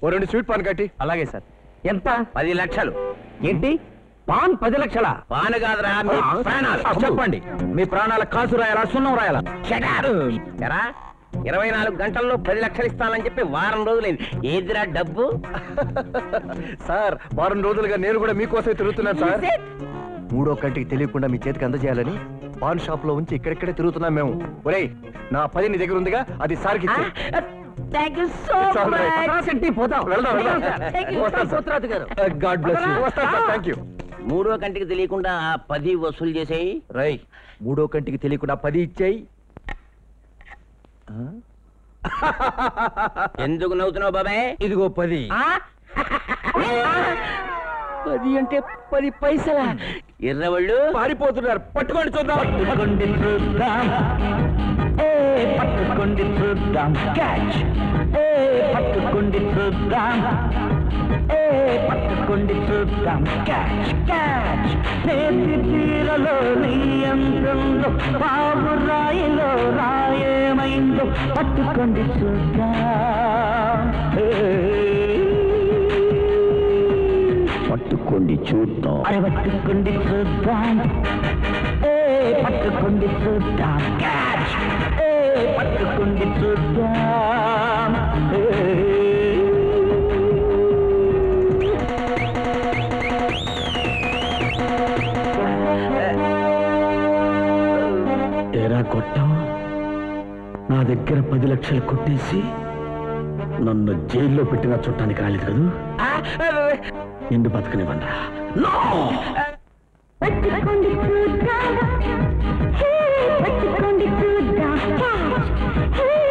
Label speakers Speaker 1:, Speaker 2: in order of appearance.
Speaker 1: ఓ 2 sweet pan కట్టి.
Speaker 2: అలాగే sir. ఎంత?
Speaker 3: 10 లక్షలు.
Speaker 2: ఏంటి పాన్ 10 లక్షలా?
Speaker 3: పాను కాదురా, మీ ప్రాణాలు.
Speaker 2: చెప్పండి, మీ ప్రాణాల కాసు రాయాలా సున్నం రాయాలా?
Speaker 3: ఎరా 24 గంటల్లో 10 లక్షలు ఇస్తానని చెప్పి వారం రోజులైంది. ఏదిరా డబ్బు?
Speaker 1: సార్ వారం రోజులుగా నేను కూడా మీకోసమే తిరుగుతున్నాను సార్. 3వ కంటికి తెలియకుండా మీ చేతికి అందజేయాలని పాన్ షాప్ లో ఉంచి ఇక్కడిక్కడే తిరుగుతున్నాం మేము. ఒరేయ్, నా 10 నీ దగ్గర ఉందిగా, అది సార్కి ఇచ్చే.
Speaker 4: Thank you so much.
Speaker 1: God bless you. Thank you.
Speaker 3: 3వ కంటికి తెలియకుండా 10 వసూలు చేసేయి.
Speaker 2: రై 3వ కంటికి తెలియకుండా 10 ఇచ్చేయి.
Speaker 3: ఎందుకు నవ్వుతున్నావు బాబాయ్?
Speaker 2: ఇదిగో 10.
Speaker 3: 10 అంటే 10 పైసలా? ఎర్రవాళ్ళు
Speaker 2: పారిపోతున్నారు, పట్టుకోండి చూద్దాం. పట్టుకోండి చూద్దాం, పట్టుకోండి చూద్దాం, క్యాచ్. పట్టుకోండి చూద్దాం, పట్టుకోండి చూద్దాం, క్యాచ్ క్యాచ్. నేతి తీరలో నీ అందంలో బాబు రాయిలో రాయేమైందో పట్టుకోండి చూద్దాం, పట్టుకోండి చూద్దాం, పట్టుకోండి చూద్దాం, పట్టుకోండి చూద్దాం, క్యాచ్. పట్టుకోండి చూద్దాం. ఏరా కొట్టం, నా దగ్గర 10 లక్షలు కొట్టేసి నన్ను జైల్లో పెట్టిన చుట్టానికి రాలేదు కదూ? నిండు బతకనివ్వండి.
Speaker 4: పట్టుకోండి చూద్దాం, పట్టుకోండి చూద్దాం,